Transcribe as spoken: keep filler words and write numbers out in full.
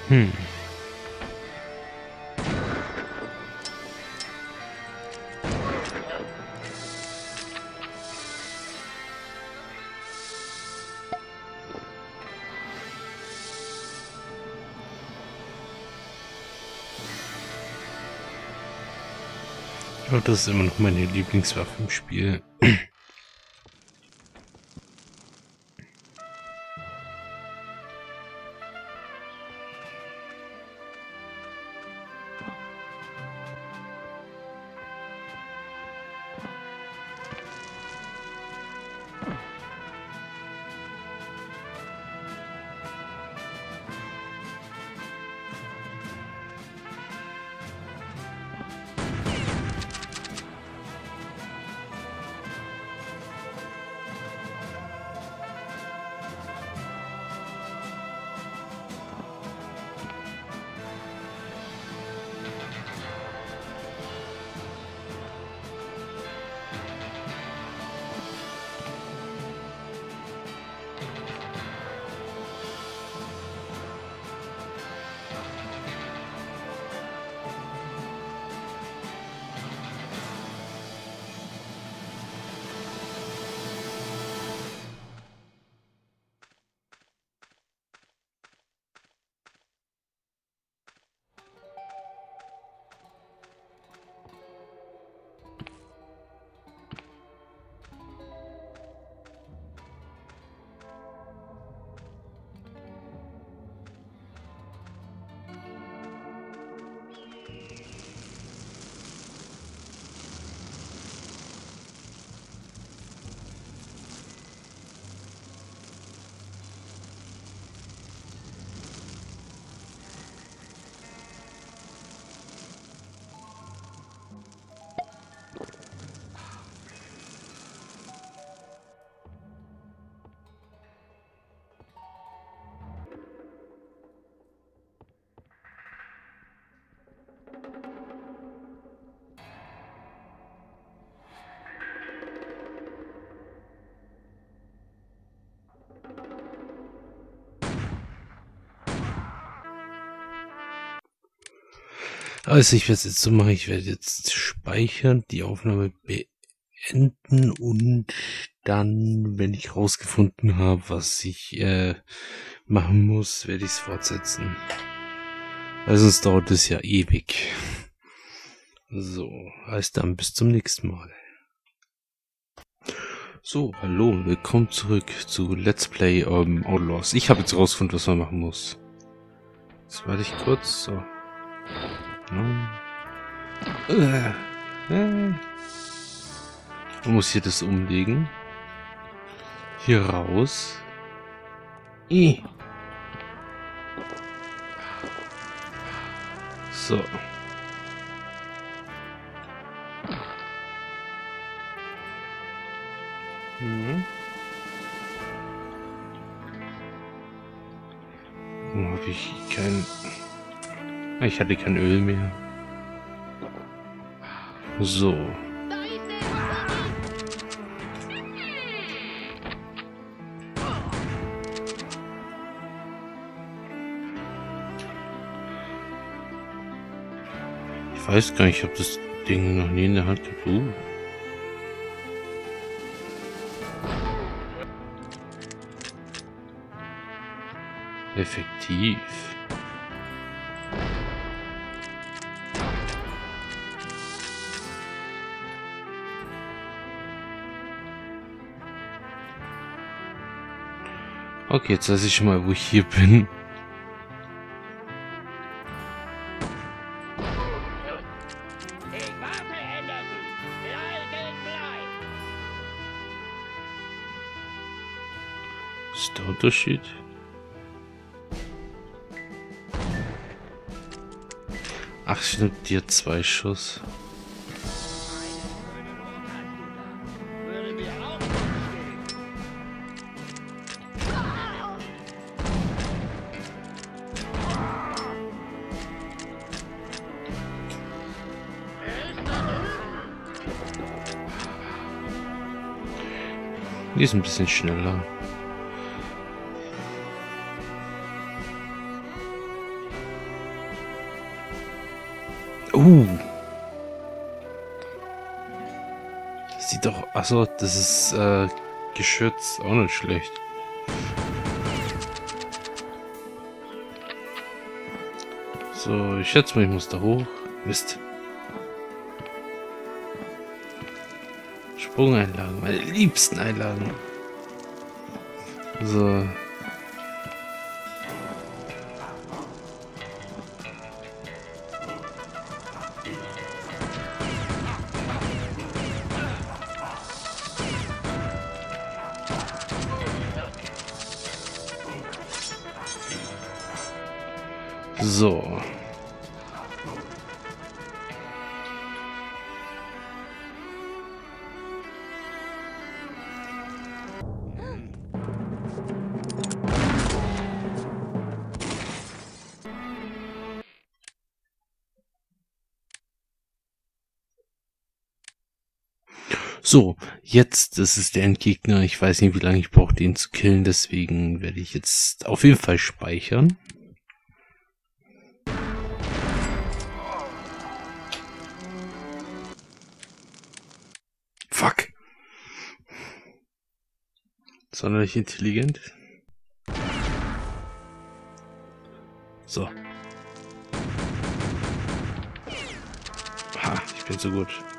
Hm. Oh, das ist immer noch meine Lieblingswaffe im Spiel. Also ich werde es jetzt so machen, ich werde jetzt speichern, die Aufnahme beenden und dann, wenn ich rausgefunden habe, was ich äh, machen muss, werde ich es fortsetzen. Weil sonst dauert es ja ewig. So, heißt dann bis zum nächsten Mal. So, hallo, willkommen zurück zu Let's Play um, Outlaws. Ich habe jetzt rausgefunden, was man machen muss. Jetzt warte ich kurz, so. Man muss hier das umlegen. Hier raus. I. So. Mhm. Warum habe ich kein... Ich hatte kein Öl mehr. So. Ich weiß gar nicht, ich habe das Ding noch nie in der Hand gehabt. Uh. Effektiv. Okay, jetzt weiß ich schon mal, wo ich hier bin. Was ist der Unterschied? Ach, stimmt, die hat zwei Schuss. Die ist ein bisschen schneller. Uh. Sieht doch... Achso, das ist äh, Geschütz. Auch nicht schlecht. So, ich schätze mal, ich muss da hoch. Mist. Sprungeinlagen. Meine liebsten Einlagen. So. So. So, jetzt, das ist der Endgegner. Ich weiß nicht, wie lange ich brauche, den zu killen. Deswegen werde ich jetzt auf jeden Fall speichern. Fuck. Sonderlich intelligent. So. Ha, ich bin so gut.